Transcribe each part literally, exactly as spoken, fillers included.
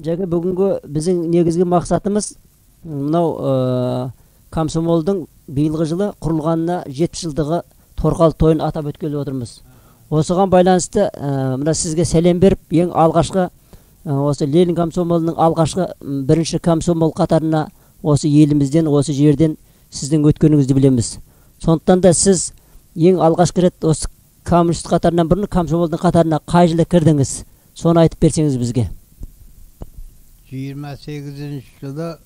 Жаке бүгүнкү биздин негизги максатыбыз мынау комсомолдун быйылгы жылы курулганына жетимиш жылдыгы торкал тоюн атап өткөлүп отурбуз. Осуга байланыштуу мына сизге салем берип, эң алгачкы осы Ленин комсомолунун алгачкы биринчи комсомол катарына осы элимизден, осы жерден сиздин өткөнүңүздү билебиз. Сондуктан да сиз эң алгачкы рет осы коммунист катарынан бурун комсомолдун катарына кай жылы кирдиңиз? Сону айтып берсеңиз бизге. жыйырма сегизинчи жылы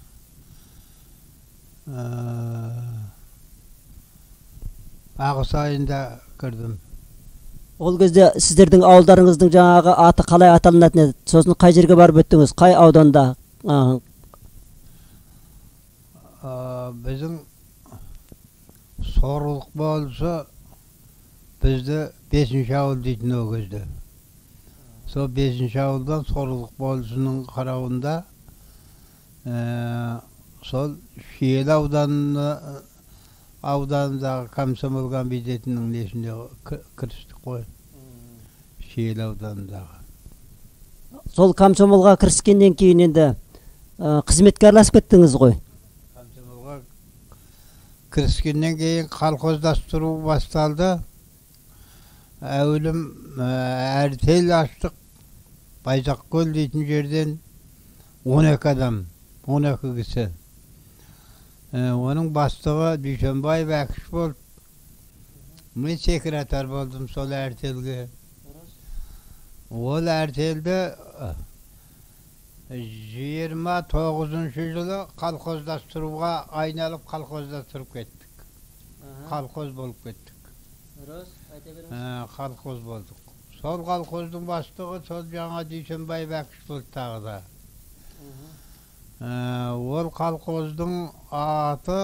агыс айында кирдим. Ол кезде сиздердин ауылдарыңыздын жаңагы аты калай аталынат еді? Сосын кай жерге барып өттүңүз? Кай ауданда? Биздин Сорлук болсо бизди бешинчи ауыл дейтин о кезде. Сол бешинчи ауылдан Сорлук болсунун карабында сол Шиел ауданына ауданындагы комсомол комитетинин несине кириштик кой. Шиел ауданындагы. Сол комсомолга киришкенден кийин энди кызметке аралашып кеттиңиз ғой. Комсомолга киришкенден кийин колхоздоштуруу башталды. Әулім әртел аштық. Байзақкөл дейтін жерден он екі адам, он екі кісі. Оның бастығы Дүйсенбаев Әкіш болды. Мен секретар болдым сол әртелге. Ол әртелді жиырма тоғызыншы жылы колхоздастыруға айналып колхоздастырып кеттік. Колхоз болып кеттік. Колхоз болдық. Сол колхоздың бастығы сол жаңа Дүйсенбаев Әкіш болды тағы да. Ол колхоздың аты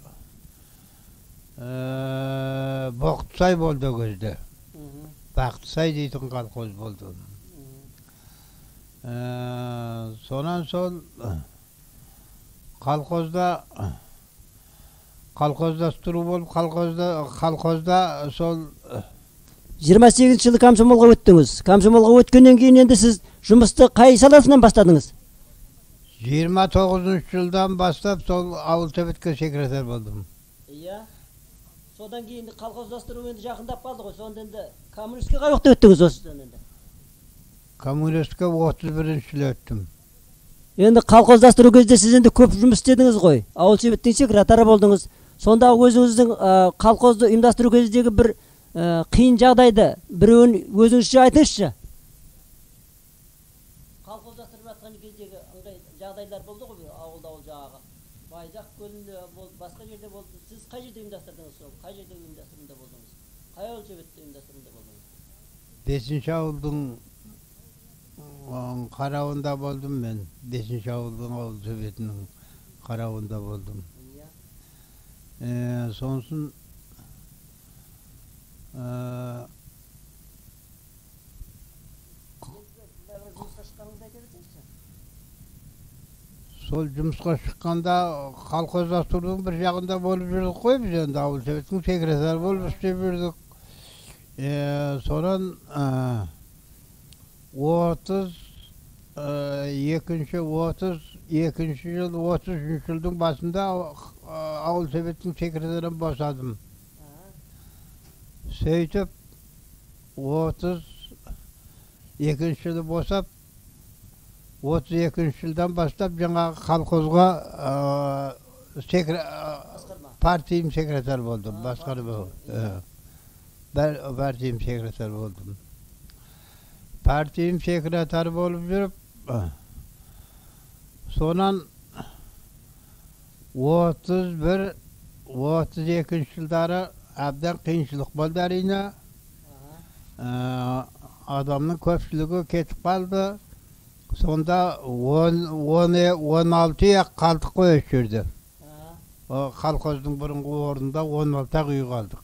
Боқтысай болды о кезде. Бақтысай дейтін колхоз болды. Сонан сол колхозда колхоздастыру болып, колхозда колхозда сол жыйырма сегизинчи жылы комсомолго өттүңүз. Комсомолго өткөндөн кийин энди сиз жумусту кай саласынан баштадыңыз? жыйырма тогузунчу жылдан баштап сол ауыл советке секретар болдум. Ия. Содан кийин колхоздастыруу энди жакындап калды го. Сонда энди коммунистке кай вакытта өттүңүз осудан энди? Коммунистке отуз биринчи жылы өттүм. Енді колхоздастыруу кезде сиз енді көп жұмыс істедіңіз ғой. Ауыл советтин секретары болдыңыз. Сонда өзіңіздің колхозды ұйымдастыру кезіндегі бір қиын жағдайды біреуін өзіңізше айтыңызшы. Колхоздастырып жатқан кездегі ыңғай жағдайлар болды ғой ауылда ол жаңағы. Байзақ көлінде болды, басқа жерде болды. Сіз қай жерде ұйымдастырдыңыз сол? Қай жерде ұйымдастыруда болдыңыз? Қай ауыл советте ұйымдастыруда болдыңыз? бешинчи ауылдың қарауында болдым мен. бешинчи ауылдың ауыл советінің қарауында болдым. Сонсын сол жұмысқа шыққанда колхоздастырудың бір жағында болып жүрдік қой біз енді ауыл советтің секретары болып істеп жүрдік. Сонан отуз экинчи отуз экинчи жыл отуз үчүнчү жылдың басында ауыл советтің секретарын босадым. Сөйтіп отуз экинчи жылы босап отуз экинчи жылдан бастап жаңағы колхозға партиям секретар болдым. Басқарма партиям секретар болдым. Партиям секретары болып жүріп, сонан отуз бир отуз экинчи жылдары әбден қиыншылық болды әрине. Адамның көпшілігі кетіп қалды. Сонда он алты ақ қалдық қой осы жерде. Колхоздың бұрынғы орнында он алты ақ үй қалдық.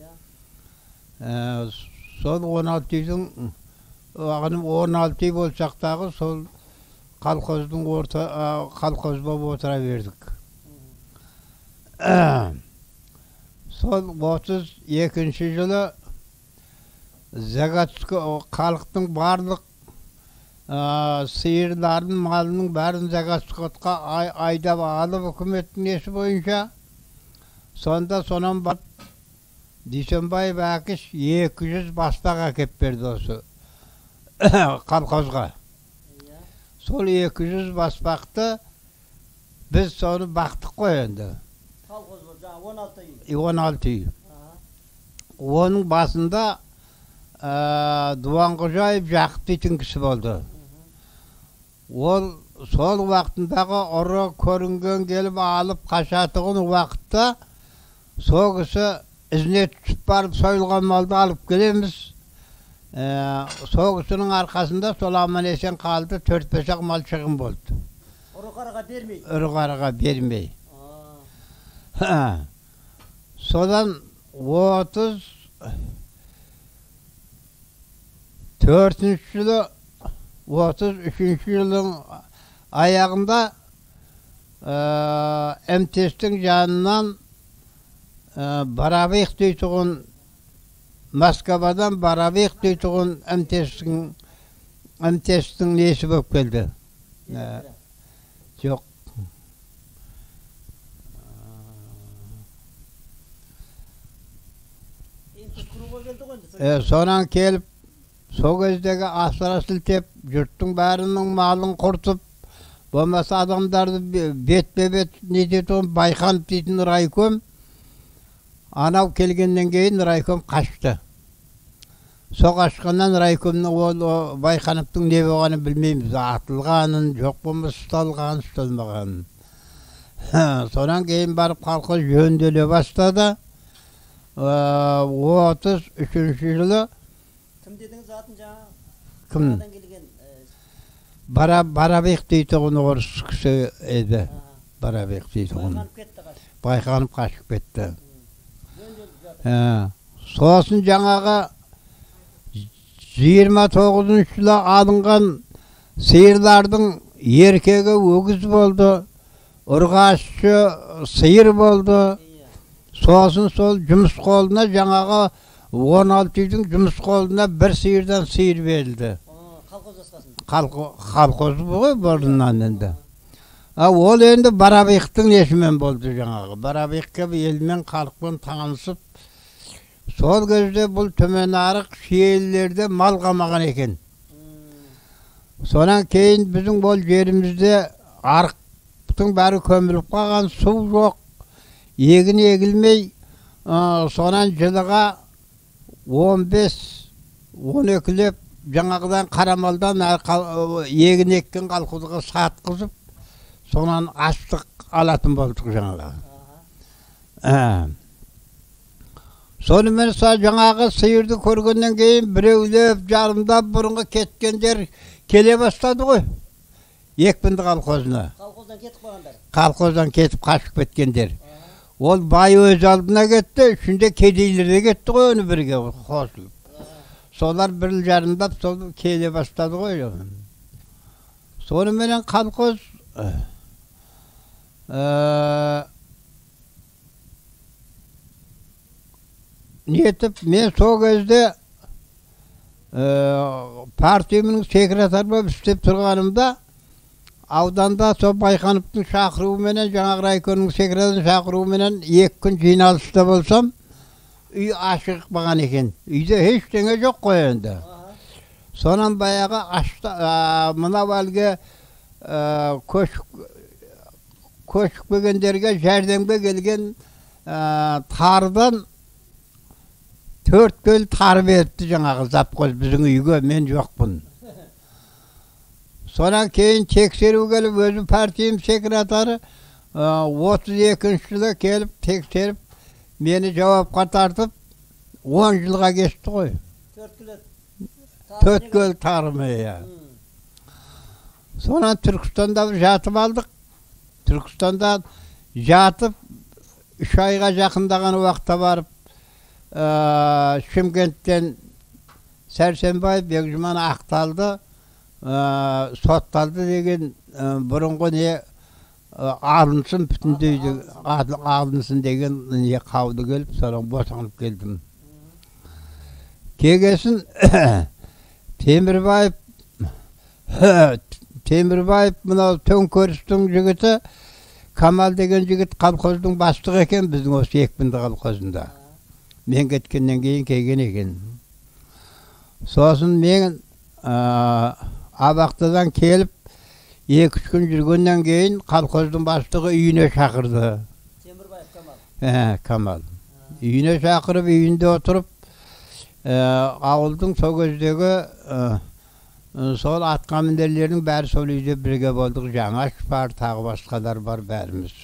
Сол он алты үйдің он алты үй болсақ тағы сол колхоздың колхоз болып отыра бердік. Сол отуз экинчи жылы Загатско халықтың барлық sıyırların malının bәрін Zagatskot'a ay, ayda alıp hükümetin nesi boyunca sonda sonan bak Dişenbay Bakiş iki yüz bastak akep verdi osu kalkozga. Sol iki yüz basbaktı biz sonra baktık koyandı. Kalkoz bu on altı yıl. on altı yıl. Onun basında e, Duan Kocayip Jakıp deйтін kişi oldu. Ol sol vaktindagi ora körüngen gelip alıp kaçatığın vakitte sol kişi izine tutup barıp soyulgan maldı alıp gelemiz. Ee, sol kişinin arkasında Solaman Esen kaldı, dört beş mal çıkım oldu. Urukaraga vermey. Urukaraga vermey. Sodan otuz dördüncü yılı otuz üçüncü yılın ayağında e, M T S'tin canından e, Barabik deytiğin Moskva'dan Barabik deytiğin M T S'tin M T S'tin nesi болып geldi? E, yok. E, sonra gelip so kezdeki aslara siltep, yurttun bärinin malın kurtup, bolmasa adamdardı betbe bet ne deytiğin Baykanıp deytiğin raykom, anav kelgenden keyin raykom kaçtı. So kaçkandan raykomның ol o Baykanıp'tың ne bolganын bilmeymiz. Atılganın, yok bolmasa tutalganın, tutalmaganın. Sonra keyin barıp kalkız yöndele başladı. otuz üçüncü yılı kim dediniz zaten жаңа? Kim? Bara Barabek deytiğin orus kişi edi. Barabek deytiğin. Baykanıp ketdi kaçıp. Baykanıp kaçıp ketdi. Soğusun жаңағы yirmi dokuzuncu yıla alıngan sıyırlardın erkegi öküz boldu. Urgaççı sıyır boldu. Soğusun sol cümüs koluna жаңағы on altı yılın cümüs koluna bir sıyırdan sıyır verildi. Kalkoz askasında. Kalkoz bu borundan endi. Ol endi Barabek'tin eşimen boldu жаңағы. Barabek'e elmen kalkpın tanışıp sol gözde bul tömen arık şehirlerde mal kamagan eken. Sonra keyin bizim bol yerimizde arıktın bari kömürüp kalgan su yok. Egin egilmey, sonra yılıga on beş on ikilep жаңағыдан Karamaldan egin ekкен kalkuzga satkızıp sonra açtık alatın bolduk жаңағы. Sonra men жаңағы sıyırdı көрgenden keyin bireulep jarımdap burunga ketkenler kele başladı goy. Ekbindi kalkozuna. Kalkozdan ketip kalganдар. Kalkozdan ketip kaçıp ketkenler. Ol bay öz aldına gitti, şimdi kediler de gitti goy onu birge koşulup. Solar bir yıl jarımdap sol kele başladı goy. Sonra menen kalkoz eee niyetip men so gözde e, partiyemin sekreter bolup istep turganımda avdanda so Baykanıp'tın şakırığı menen жаңағы raykonun sekreterin şakırığı menen iki gün jynalışta bolsam uy aşık bagan eken. Uyda hiç denge yok koy endi. Sonra bayağı açtı mına balge koş koşup gelgenderge jardamga gelgen tardan dört göl tar beripti жаңағы zapkoz bizim uyga men jokpun. Sonra keyin tekşeriw gelip özü partiyem sekreteri otuz ekinci yıla kelip tekşerip meni jawapka tartıp on yılga geçti goy. dört göl tarmaya. Sonra Türkistan'da jatıp aldık. Türkistan'da jatıp üç ayga jakındagan wagtda barıp Şimkent'ten Sersenbay Begjuman aktaldı, sottaldı degen burungu ne alınsın bütündeydi, alınsın degen ne kavdı gelip sonra boşanıp geldim. Kegesin Temirbayıp Темірбаев мынау Төңкерістің жігіті Камал деген жігіт колхоздың бастығы екен, біздің осы Екпінді колхозында. Мен кеткеннен кейін келген екен. Сосын мен абақтыдан келіп, екі-үш күн жүргеннен кейін колхоздың бастығы үйіне шақырды. Темірбаев Камал. Ә, Камал. Үйіне шақырып, үйінде отырып, ауылдың сол кездегі сол атқамінерлердің бәрі сол үйде бірге болдық. Жаңаш бар, тағы басқалар бар бәріміз.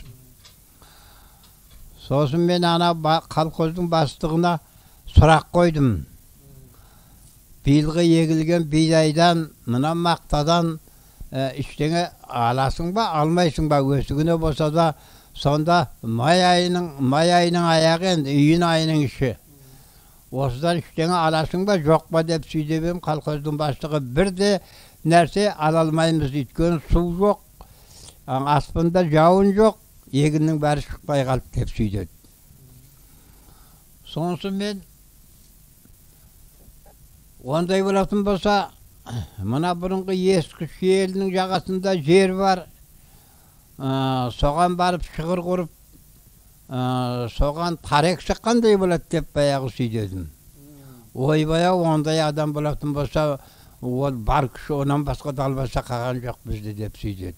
Сосын мен ана колхоздың бастығына сұрақ қойдым. Биылғы егілген бидайдан, мына мақтадан іштеңе аласың ба, алмайсың ба, өсігіне болса да, сонда май айының, май айының аяғы енді, үйін айының іші. Осыдан іштеңе аласың ба, жоқ па деп сөйдебем, колхоздың бастығы бірде нәрсе ала алмаймыз, өйткені су жоқ, аспанда жауын жоқ, егіннің бәрі шықпай қалып деп сөйдеді. Сонысы мен ондай болатын болса, мына бұрынғы ескі шиелінің жағасында жер бар, соған барып шығыр құрып, соған тарек шыққандай болады деп баяғы сөйдедім. Ойбай-ау, ондай адам болатын болса, ол бар күші онан басқа далбаса қаған жоқ бізде деп сөйдеді.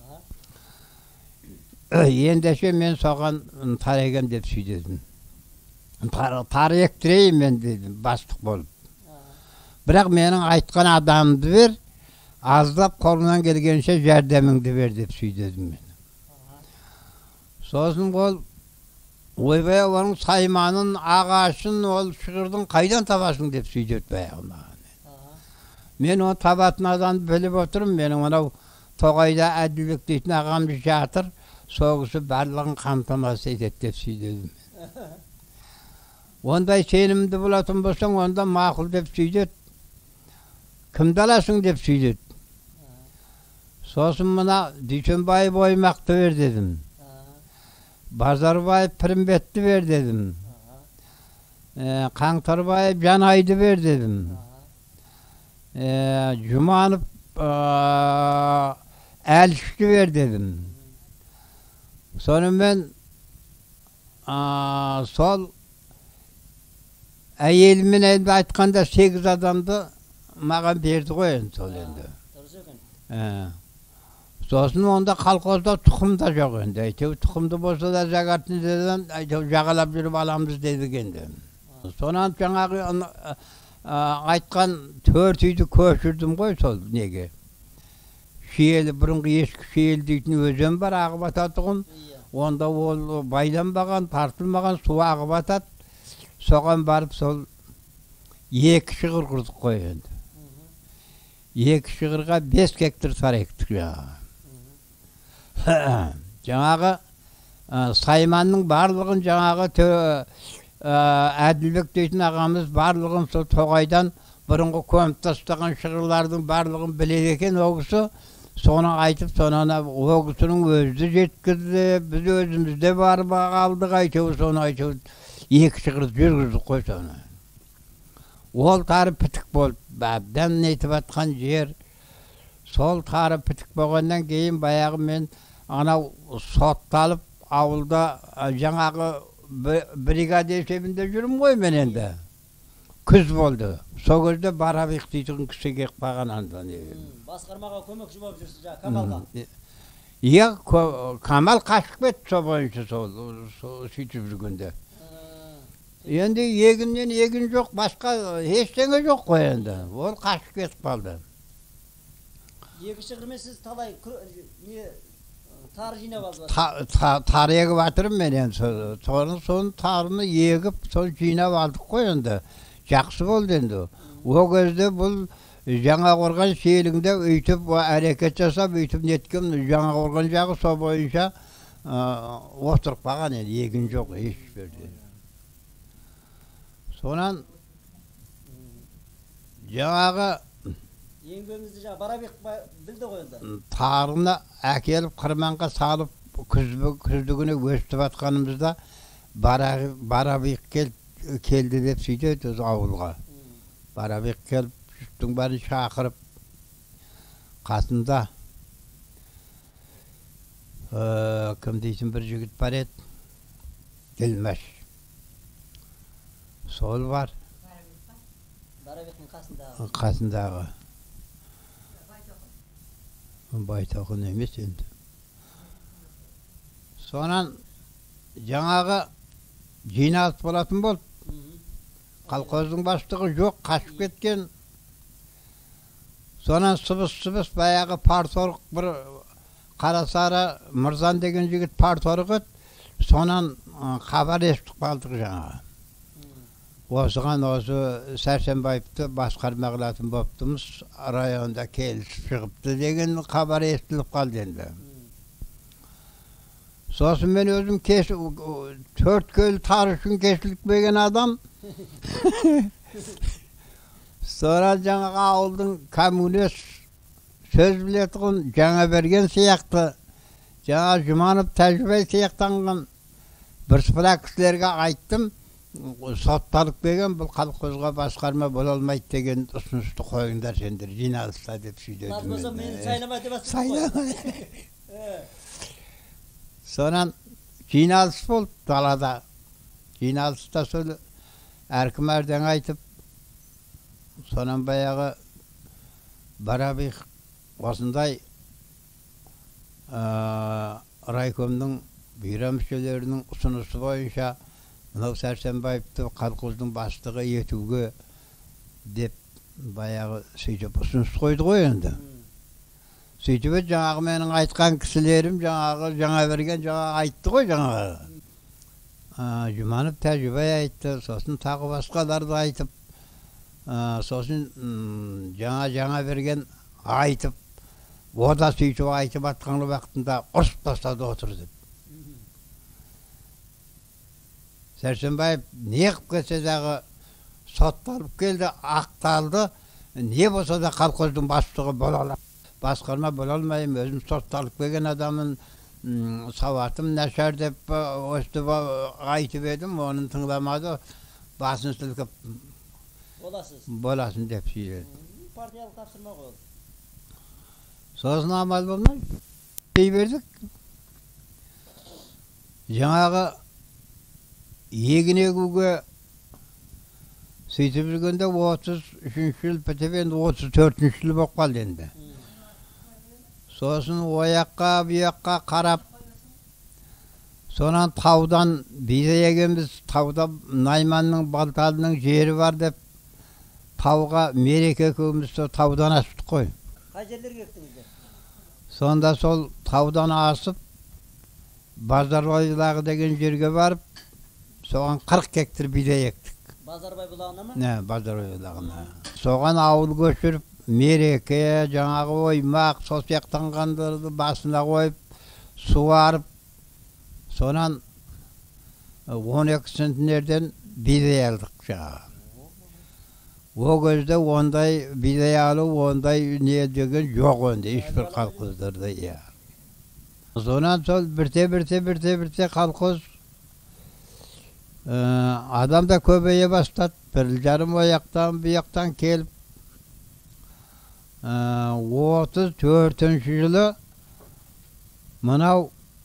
Ендеше мен соған тареген деп сөйдедім. Таректірейін мен дедім, бастық болып. Бірақ менің айтқан адамды бер, аздап қолынан келгенше жәрдеміңді бер деп сөйдедім мен. Сосын ол ойбай оның сайманын, ағашын, ол шығырдың қайдан табасың деп сөйдеді баяғы маған. Мен оны табатын адамды біліп отырмын. Менің анау Тоғайда Әділбек дейтін ағамыз жатыр, сол кісі барлығын қамтамасыз етеді деп сөйдедім. Ондай сенімді болатын болсаң, онда мақұл деп сөйдеді. Кімді аласың деп сөйдеді. Сосын мына Дүйсенбаев Оймақты бер дедім. Базарбаев Пірімбетті бер дедім. Қаңтарбаев Жанайды бер дедім. Жұманов Әлішті бер дедім. Сонымен сол әйелімен әлді айтқанда сегіз адамды маған берді ғой енді сол енді. Сосын онда колхозда тұқым да жоқ енді. Әйтеу тұқымды болса да жағатын дедім, әйтеу жағалап жүріп аламыз дедік енді. Сонан жаңағы айтқан төрт үйді көшірдім ғой сол неге. Шиелі, бұрынғы ескі Шиелі дейтін өзен бар, ағып ататұғын. Онда ол байланбаған, тартылмаған су ағып атат. Соған барып сол екі шығыр құрдық қой енді. Екі шығырға бес гектар сар ектік жаңағы. Жаңағы сайманның барлығын жаңағы Әділбек дейтін ағамыз барлығын сол Тоғайдан бұрынғы көміп тастаған шығырлардың барлығын біледі екен ол кісі. Соны айтып, сонан ол кісінің өзі жеткізді, біз өзімізде барып алдық, айтеу, соны айтеу, екі шығырды жүргіздік қой соны. Ол тары пітік болды, бәбден нетіп атқан жер. Сол тары пітік болғаннан кейін баяғы мен анау сотталып ауылда жаңағы бригада есебінде жүрім ғой мен енді. Күз болды. Сол кезде Барабек дейтін кісі келіп қалған анда. Басқармаға көмекші болып жүрсіз жаңа Камалға. Иә, Камал қашып кетті сол бойынша сол сөйтіп жүргенде. Енді егіннен егін жоқ, басқа ештеңе жоқ қой енді. Ол қашып кетіп қалды. Екі шығырмен сіз талай тар жинап алдыңыз. Тар егіп жатырмын мен енді. Соның тарыны егіп, сол жинап алдық қой енді. Жақсы болды енді. О кезде бұл Жаңақорған шиелігінде өйтіп әрекет жасап, өйтіп неткен Жаңақорған жағы сол бойынша отырып қалған енді. Егін жоқ ешбірде. Сонан жаңағы еңбегіңізді жаңа Барабек білді ғой енді. Тарыны әкеліп қырманға салып күздігіне өстіп атқанымызда Барабек келді деп сөйтеді ауылға. Барабек келіп жұрттың бәрін шақырып қасында кім дейтін бір жігіт бар еді, Ділмәш. Сол бар. Барабектің қасындағы. Қасындағы. Байтоқын емес енді. Сонан жаңағы жиналыс болатын болды. Колхоздың бастығы жоқ, қашып кеткен. Сонан сыбыс-сыбыс баяғы парторг бір Қарасары Мырзан деген жігіт парторг еді. Сонан хабар естіп қалдық жаңағы. Осыған осы Сәрсенбаевты басқарма қылатын боптымыз, районда келісіп шығыпты деген хабар естіліп қалды енді. Сосын мен өзім төрт көл тар үшін кесіліп берген адам. Sonra жаңағы ауылдың коммунист сөз білетұғын жаңа берген сияқты, жаңа Жұманов тәжірибе сияқтанған бір сыпыра кісілерге айттым, сотталып берген бұл колхозға басқарма бола алмайды деген ұсынысты қойыңдар сендер жиналыста деп сөйдедім. Аз болса мені сайламай деп асып Сонан жиналыс болды далада. Жиналыста сол әркім әрден айтып, сонан баяғы Барабек осындай райкомның бюро мүшелерінің ұсынысы бойынша мынау Сәрсенбаевты колхоздың бастығы етуге деп баяғы сөйтіп ұсыныс қойды ғой енді. Сөйтіп еді жаңағы менің айтқан кісілерім жаңағы жаңа берген жаңа айтты ғой жаңағы. Жұманов тәжірибе айтты, сосын тағы басқаларды айтып, сосын жаңа-жаңа берген айтып, ода сөйтіп айтып атқанғы вақытында ұрсып тастады отыр деп. Сәрсенбаев не қып кетсе дағы сотталып келді, ақталды, не болса да колхоздың бастығы бола алады. Басқарма бола алмайым, өзім сотталып келген адамын сауатым нашар деп өстіп айтып едім, оның тыңдамады, басын сілкіп боласын деп сөйледі. Партиялық тапсырма қойды. Сосын амал болмай, дей бердік. Жаңағы егін егуге сөйтіп жүргенде отыз үшінші жыл бітіп енді отыз төртінші жыл болып қалды енді. Сосын ояққа, бұяққа қарап, сонан таудан биде егеміз, тауда Найманның Балталының жері бар деп, тауға мереке көміз таудан асыптық қой. Қай жерлерге ектіңіздер? Сонда сол таудан асып, Базарбай деген жерге барып, соған қырық гектар биде ектік. Базарбай бұлағына ма? Не, Базарбай бұлағына. Соған ауыл көшіріп, мереке, жаңағы оймақ, сол сияқтанғандарды басына қойып, суарып, сонан он екі центнерден биде алдық жаңағы. О кезде ондай биде алу, ондай не деген жоқ ондай, ешбір колхоздарда. Сонан сол бірте-бірте-бірте-бірте колхоз адам да көбейе бастады. Бір жарым ояқтан, бұяқтан келіп, отыз төртінші жылы мынау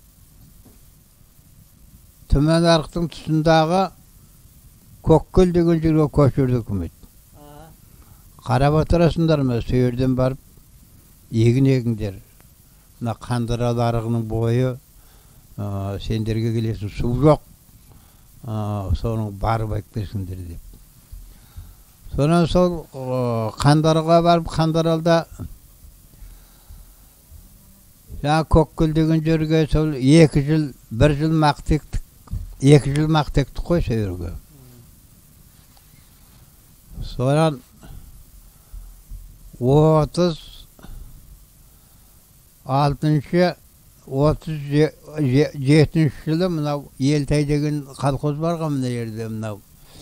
Түмен арықтың тұсындағы Көккөл деген жерге көшірді үкімет. Қарап отырасыңдар ма, сөйерден барып егін егіңдер. Мына Қандырал арығының бойы, сендерге келесін су жоқ, соның барып әкпесіңдер деп. Сонан сол Қандаралға барып, Қандаралда жаңа Көккөл деген жерге сол екі жыл, бір жыл мақтектік, екі жыл мақтектік қой сөйерге. Сонан отыз алтыншы, отыз жетінші жылы мынау Елтай деген колхоз барға мына жерде мынау.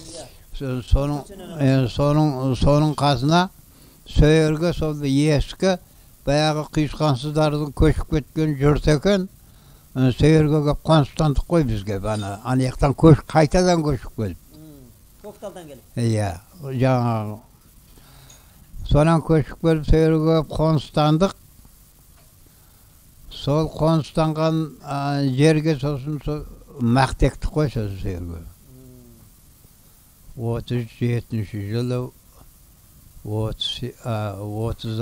Соның қасына сөйерге сол ескі баяғы қиысқансыздардың көшіп кеткен жұрт екен. Сөйерге кеп қоныстандық қой бізге. Анаяқтан қайтадан көшіп келіп. Көкталдан келіп. Иә, жаңағы. Сонан көшіп келіп сөйерге қоныстандық. Сол қоныстанған жерге сосын сол мақтекті қой сосын жерге. отыз жетінші жылы отыз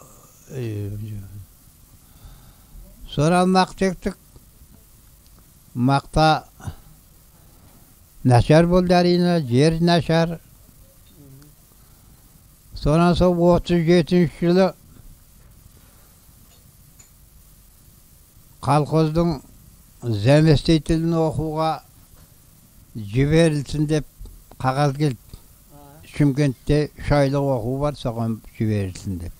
sonra maqtaqdıq. Maqta naşar boldu arayına, yer naşar. Sonra so otuz жетінші жылы Қалқоздың zemesteytilini okuğa жіберілсін деп қағаз келді. Шымкентте шайлық оқу бар, соған жіберілсін деп.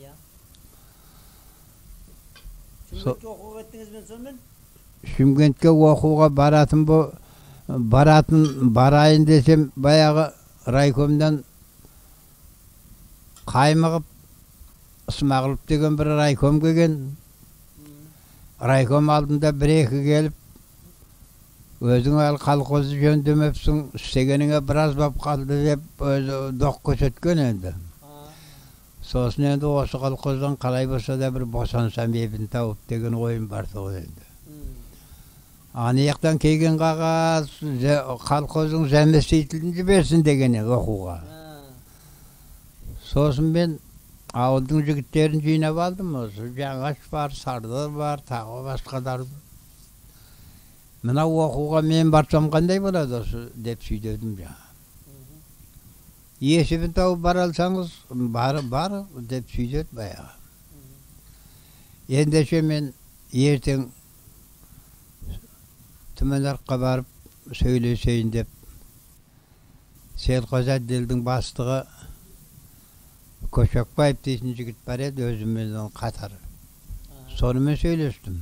Шымкентке оқуға еттіңізбен сонымен? Шымкентке оқуға баратын бұл, баратын барайын десем, баяғы райкомдан қаймығып, Ысмағылып деген бір райком келген. Райком алдында бір-екі келіп, өзің әлі қалқозы жөндемепсің, істегеніңе біраз бап қалды деп өзі доқ көсеткен енді. Сосын енді осы қалқоздан қалай болса да бір босансам ебін тауып деген ойым бар сол енді. Анияқтан келген қағаз қалқоздың zemesteytilini жіберсін деген оқуға. Сосын мен ауылдың жігіттерін жинап алдым. Осы Жаңаш бар, Сардар бар, тағы басқалар. Мына оқуға мен барсам қандай болады осы деп сөйдедім жаңа. Есебін тауып бара алсаңыз, бар, бар деп сөйдеді баяғы. Ендеше мен ертең Түменарыққа барып сөйлесейін деп Селқоза Делдің бастығы Көшекбаев дейтін жігіт бар еді, өзіммен қатары. Сонымен сөйлестім.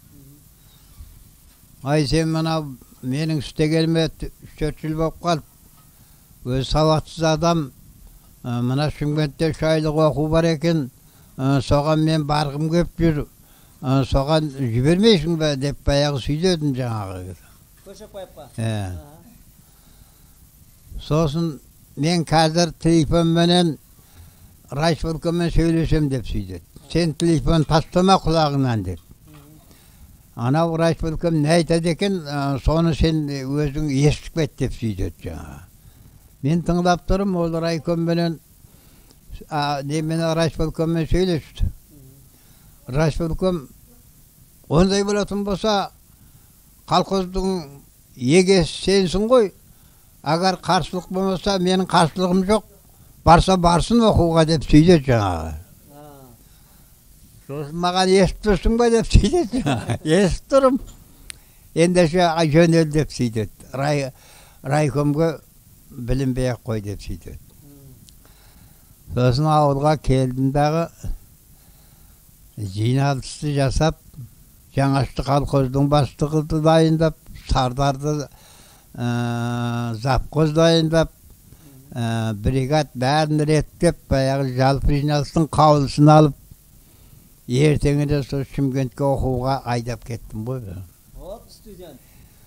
Ай, сен мына менің істегеніме үш төрт жыл болып қалып, өз сауатсыз адам, мына Шымкентте шайлық оқу бар екен, соған мен барғым кеп жүр, соған жібермейсің бе деп баяғы сөйледім жаңағы. Көшекбаевқа? Сосын мен қазір телефонменен райсполкоммен сөйлесем деп сөйдеді. Сен телефон тастама құлағыңнан деп. Анау райсполком не айтады екен, соны сен өзің естіп кет деп сөйдеді жаңағы. Мен тыңдап тұрым, ол райкомменен немен райсполкоммен сөйлесті. Райсполком ондай болатын болса, қалқоздың егесі сенсің ғой. Агар қарсылық болмаса, менің қарсылығым жоқ. Барса барсын оқуға деп сөйдеді жаңағы. Сосын маған естіп тұрсың ба деп сөйдеді жаңағы. Естіп тұрым. Ендеше жөнел деп сөйдеді. Райкомға білінбей-ақ қой деп сөйдеді. Сосын ауылға келдім дағы жиналысты жасап, Жаңашты қалқоздың бастығыды дайындап, Сардарды запқоз дайындап, бригад бәрін реттеп, баяғы жалпы жиналыстың қаулысын алып, ертеңінде сол Шымкентке оқуға айдап кеттім ғой. Вот студент.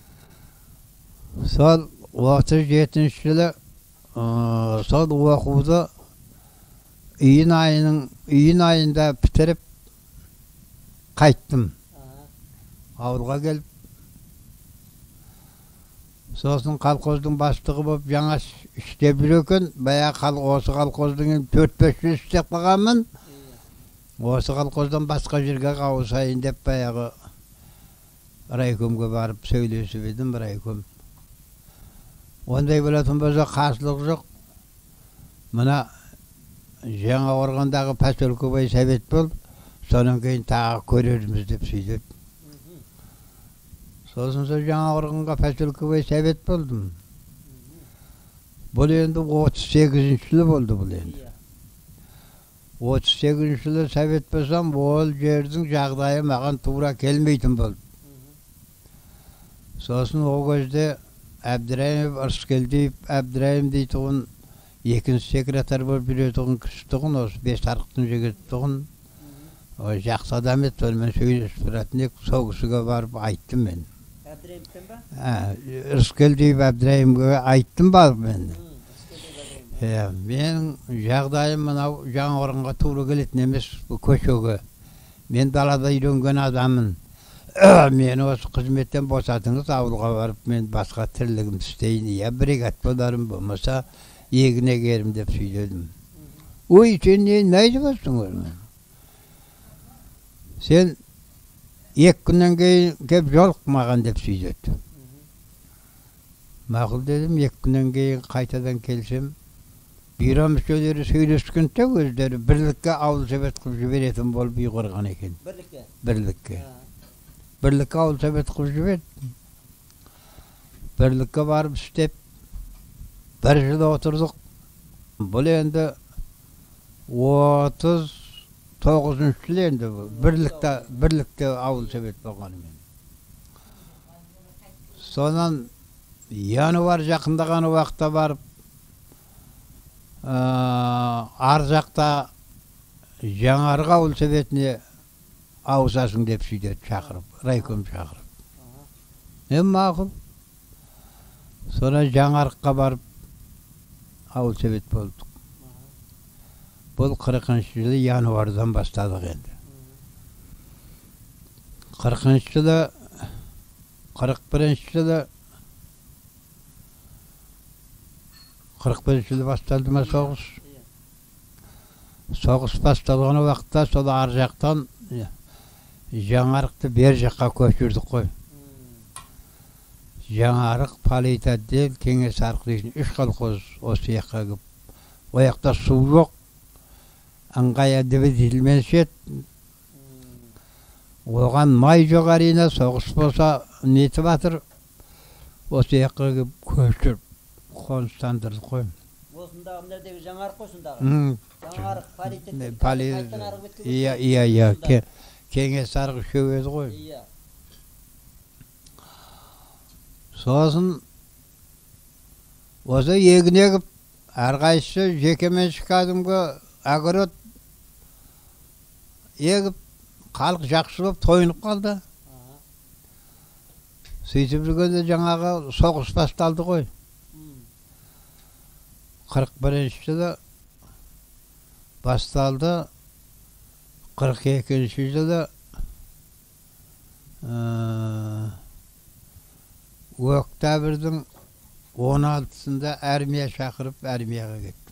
Сол отыз жетінші жылы сол оқуды июнь айының июнь айында бітіріп қайттым. Ауылға келіп, сосын қалқоздың бастығы болып жаңа істеп жүр екен. Баяғы осы қалқоздың төрт-бес жыл істеп қалғанмын. Осы қалқоздан басқа жерге ауысайын деп баяғы райкомға барып сөйлесіп едім, райком. Ондай болатын болса қарсылық жоқ. Мына жаңа орғандағы поселковый совет болып, сонан кейін тағы көрерміз деп сөйдеді. Сосын сол жаңа орғанға поселковый совет болдым. Бұл енді отыз сегізінші жылы болды бұл енді. отыз сегізінші жылы совет болсам, ол жердің жағдайы маған тура келмейтін болды. Сосын ол кезде Әбдірайымов, Ырыскелдиев, Әбдірайым дейтұғын, екінші секретар болып жүретұғын кішітұғын, осы бес арқытын жегеттұғын. Жақсы адам еді, сонымен сөйлесіп тұратын ек, сол кісіге барып айттым мен. Әбдірайымовтен ба? Ырыскелдиев Әбдірайымға айттым барып мен. Менің жағдайым мынау жаңа орынға тура келетін емес, бұл көшеге. Men dalada үйренген адамын. Meni осы қызметтен босатыңыз, ауылға барып, мен басқа тірлігімді істейін. Я бригад боларым, болмаса егін егерім деп сөйледім. Ой, сен не айтып отырсың? Сен екі күннен кейін кеп жолық маған деп сөйледі. Мақұл дедім, екі күннен кейін қайтадан келсем, бюро мүшелері сөйлескенде өздері бірлікке ауыл совет қылып жіберетін болып ұйғарған екен. Бірлікке? Бірлікке. Бірлікке ауыл совет қылып жіберді. Бірлікке барып істеп, бір жыл отырдық. Бұл енді отыз тоғызыншы жыл енді бірлікте, бірлікте ауыл совет болғанымен. Сонан январ жақындаған уақытта барып, ар жақта жаңарғы ауыл советіне ауысасың деп сөйтеді, шақырып, райком шақырып. Мен мақұл. Sonra жаңарыққа барып ауыл совет болдық. Бұл қырқыншы жылы январдан бастадық енді. қырқыншы жылы, қырық бірінші жылы, қырық бірінші жылы басталды ма соғыс? Соғыс басталған уақытта сол ар жақтан жаңарықты бер жаққа көшірдік қой. Жаңарық, политотдел, Кеңесарық дейтін үш колхоз осы жаққа кеп. О жақта су жоқ, ыңғай двигательмен ішеді. Оған май жоқ әрине, соғыс болса нетіп жатыр. Осы жаққа кеп көшіріп қоныстандырдық қой. Осында мынадегі жаңарық қой сондағы. Жаңарық, политет. Политет. Иә, иә, иә. Кеңесарық үшеу еді ғой. Иә. Сосын осы егін егіп, әрқайсысы жекеменшік кәдімгі огород егіп, халық жақсы болып тойынып қалды. Сөйтіп жүргенде жаңағы соғыс басталды ғой. қырық бірінші жылы басталды, қырық екінші жылы октябрьдің он алтысында армия шақырып, армияға кеттім.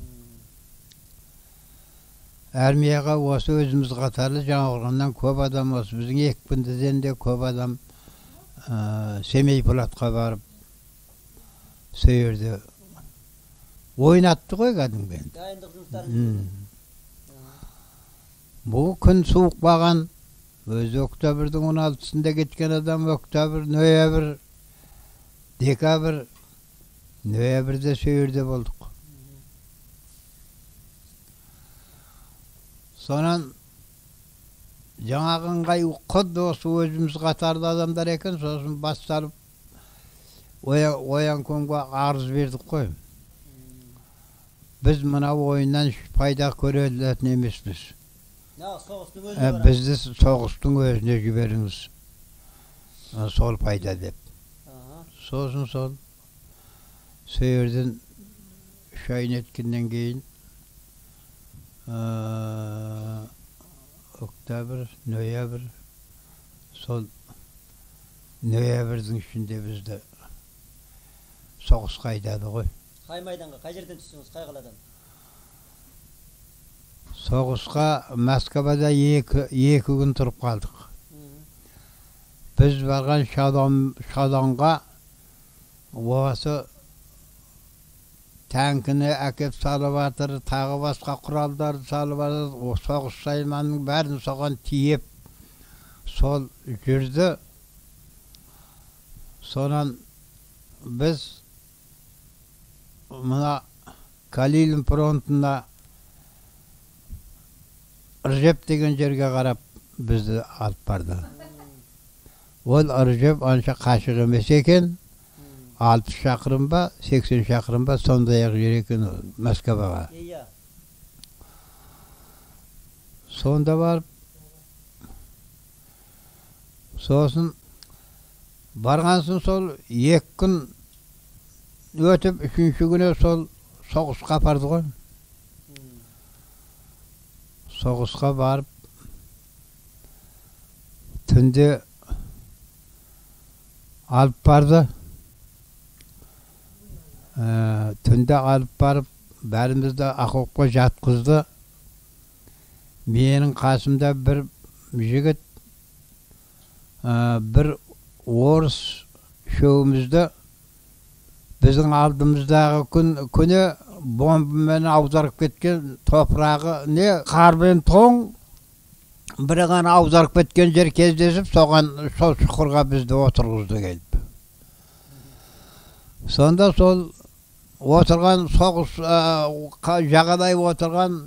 Армияға осы өзіміз қатарлы жаңағырғаннан көп адам, осы біздің екпіндіден де көп адам Семей Полатқа барып, сөйерді ойнатты ғой кәдімгі енді. Дайындық жұмыстарын. Бұл күн суық баған, өзі октябрьдің он алтысында кеткен адам, октябрь, ноябрь, декабрь, ноябрьде сөйерде болдық. Сонан жаңағынғай құдды осы өзіміз қатарлы адамдар екен, сосын басталып оян көңге арыз бердік қой. Біз мына ойыннан пайда көрелетін емеспіз. Бізді соғыстың өзіне жіберіңіз. Сол пайда деп. Сосын сол сөйерден үш айын еткеннен кейін октябрь, ноябрь, сол ноябрьдің ішінде бізді соғыс қайдады ғой. Қай майданға, қай жерден түстіңіз, қай қаладан? Соғысқа Москвада екі күн тұрып қалдық. Біз барған Шалонға осы тәңкіні әкеп салып жатыр, тағы басқа құралдарды салып жатыр, соғыс сайманның бәрін соған тиеп сол жүрді. Сонан біз мына Калилин фронтына Ыржеп деген жерге қарап бізді алып барды. Ол Ыржеп анша қашық емес екен. алпыс шақырым ба, сексен шақырым ба сондай-ақ жер екен Москваға. Сонда барып, сосын барғансын сол екі күн өтіп, үшінші күні сол соғысқа апарды ғой. Соғысқа барып, түнде алып барды. Ә, түнде алып барып, бәрімізді ақылыққа жатқызды. Менің қасымда бір жігіт, ә, бір орыс шөуімізді біздің алдымыздағы күн, күні бомбамен аударып кеткен топырағы не қарбен тоң бір ғана аударып кеткен жер кездесіп, соған сол шұқырға бізді отырғызды келіп. Сонда сол отырған соғыс жағалай отырған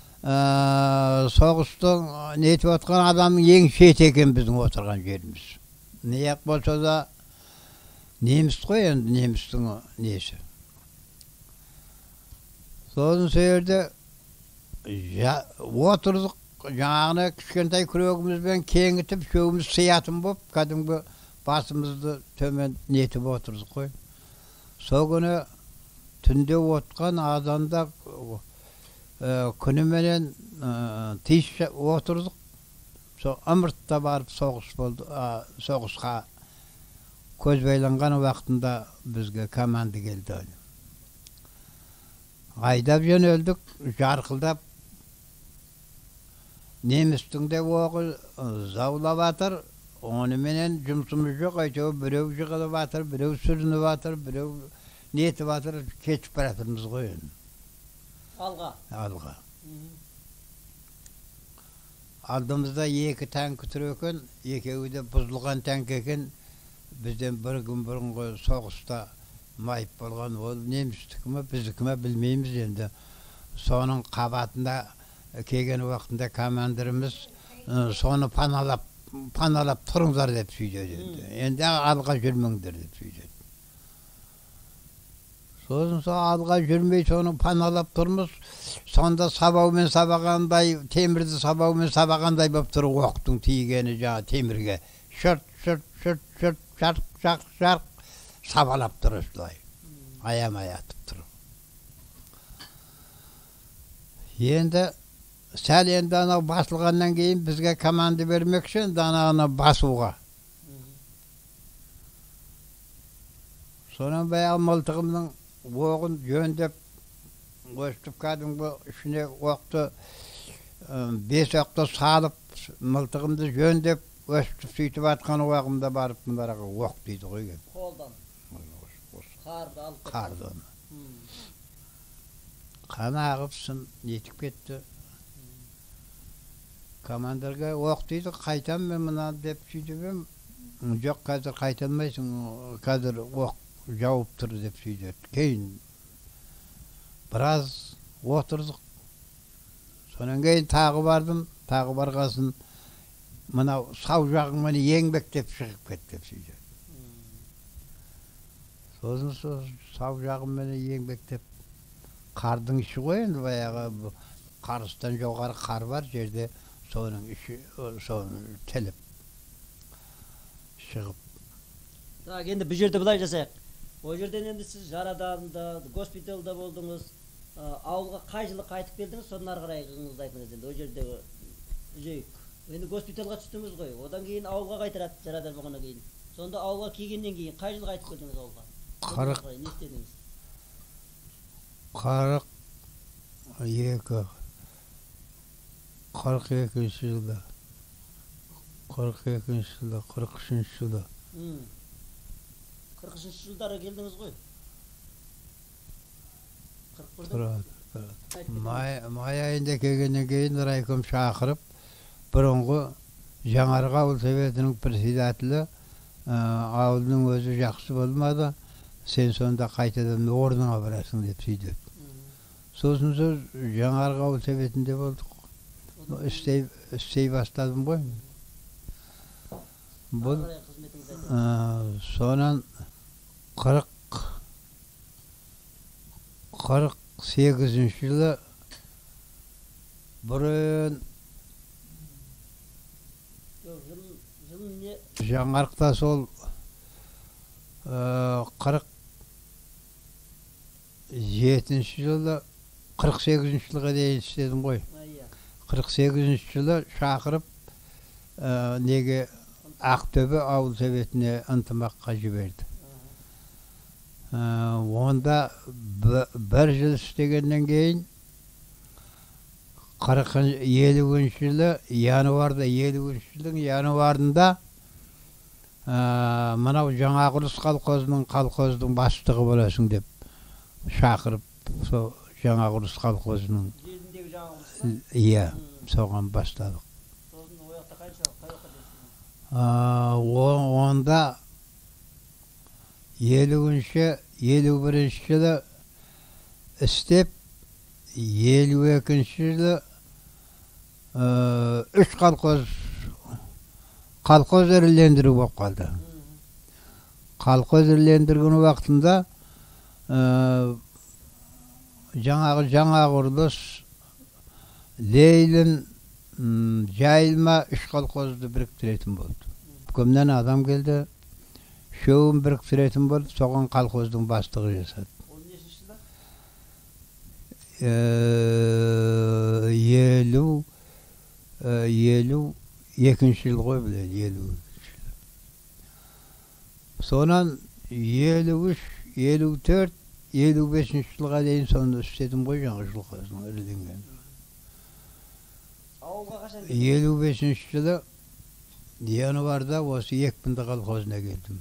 соғыстың нетіп отқан адамның ең шеті екен біздің отырған жеріміз. Неяқ болса да неміс қой енді, немістің несі. Соның сөйерде отырдық, жаңағына кішкентай күрегімізбен кеңітіп, шөуіміз сиятын боп, кәдімгі басымызды төмен нетіп отырдық қой. Сол күні түнде отқан адамда күніменен тиіс отырдық. Сол ымыртта барып соғыс болды, соғысқа көз байланған уақытында бізге команда келді. Айдап жөнелдік, жарқылдап, немістің де оғы заулап атыр, оныменен жұмсымыз жоқ, әйтеу біреу жығылып атыр, біреу сүрініп атыр, біреу нетіп атыр, кетіп баратырмыз ғой. Алға? Алға. Алдымызда екі танк тұр екен, екеуі де бұзылған танк екен. Бізден бір күн бұрынғы соғыста майып болған, ол немістікі ме, біздікі ме білмейміз енді. Соның қабатында келген уақытында командиріміз соны паналап, паналап тұрыңдар деп сөйдеді. Енді алға жүрмеңдер деп сөйдеді. Сосын сол алға жүрмей соны паналап тұрмыз. Сонда сабаумен сабағандай, темірді сабаумен сабағандай болып тұр, оқтың тигені жаңа темірге. Шырт, шырт, шырт, шырт, жарқ, жарқ, жарқ, сабалап тұр осылай. Аямай атып тұр. Енді сәл енді анау басылғаннан кейін бізге команда бермекші, енді анағына басуға. Сонан баяғы мылтығымның оғын жөндеп, өстіп кәдімгі ішіне оқты, бес оқты салып, мылтығымды жөндеп, өстіп сөйтіп атқан оғымда барып, мұндараға оқ дейді ғой. Қолдан? Қарды алып? Қардан. Қан ағыпсын, нетіп кетті. Командарға оқ дейді, қайтам мен мұна деп сөйтіп, жоқ, қазір қайталмайсың, қазір оқ жауып тұр деп сөйдеді. Кейін біраз отырдық. Сонан кейін тағы бардым, тағы барғасын мынау сау жағың мені еңбектеп шығып кет деп сөйдеді. Сосын сау жағым мені еңбектеп, қардың іші ғой енді, баяғы қарыстан жоғары қар бар жерде, соның іші, соны теліп шығып. Так, енді бұл жерде бұлай жасайық. О жерден енді сіз жарадарында, госпиталда болдыңыз, ауылға қай жылы қайтып келдіңіз, соның ары қарай қыңызды айтыңыз енді. О жердегі жейік. Енді госпиталға түстіңіз ғой, одан кейін ауылға қайтарады жарадар болғаннан кейін. Сонда ауылға келгеннен кейін қай жылы қайтып келдіңіз ауылға? Қырық. Не істедіңіз? Қырық екі. Қырық екінші жылда. Қырық екінші жылда, қырық үшінші жылда. қырық үшінші жылдары келдіңіз ғой? Май айында келгеннен кейін райком шақырып, бұрынғы жаңарғы ауыл советінің председателі, ауылдың өзі жақсы болмады, сен сонда қайтадан орныңа барасың деп сөйдеді. Сосын сөз жаңарғы ауыл советінде болдық. Істей бастадым ғой. Бұл сонан қырық қырық сегізінші жылы бұрын жаңарықта сол қырық жетінші жылы қырық сегізінші жылға дейін істедім ғой. қырық сегізінші жылы шақырып неге Ақтөбе ауыл советіне ынтымаққа жіберді. Онда бір жыл істегеннен кейін елуінші жылы январда елуінші жылдың январында мынау Жаңақұрыс колхозының колхоздың бастығы боласың деп шақырып, сол Жаңақұрыс колхозының иә, соған бастадық. Онда елуінші елу бірінші жылы істеп, елу екінші жылы үш колхоз колхоз ірілендіру болып қалды. Колхоз ірілендірген уақытында жаңағы Жаңақұрылыс, Лейлін, Жайылма үш колхозды біріктіретін болды. Көмнен адам келді, шөуін біріктіретін болды, соған колхоздың бастығы жасады. Елу елу екінші жыл ғой біледі, елу екінші жыл. Сонан елу үш, елу төрт, елу бесінші жылға дейін сонда істедім ғой жаңа жылқасының іріленген. елу бесінші жылы январда осы Екпінді колхозына келдім.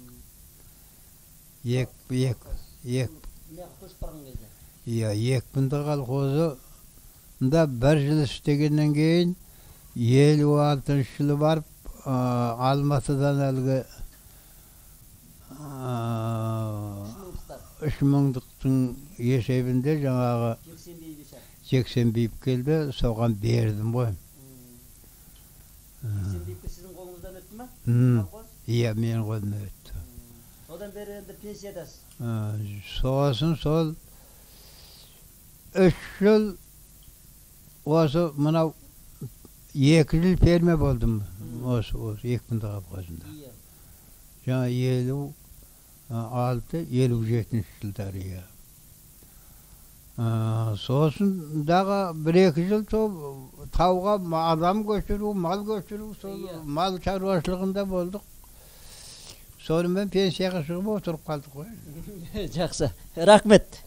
Ек, ек, ек. Иә, Екпінді колхозында бір жыл істегеннен кейін елу алтыншы жылы барып, Алматыдан әлгі үш мыңдықтың есебінде жаңағы Жексенбиев келді, соған бердім ғой. Жексенбиевке сіздің қолыңыздан өтті ма? Иә, менің қолымнан өтті. Содан бері енді пенсиядасыз? Сосын сол үш жыл осы мынау екі жыл ферме болдым осы Екпінді колхозында. Жаңа елу алты елу жетінші жылдары. Сосын дағы бір-екі жыл тауға адам көшіру, мал көшіру, мал шаруашылығында болдық. Сонымен пенсияға шығып отырып қалдық қой. Жақсы, рахмет.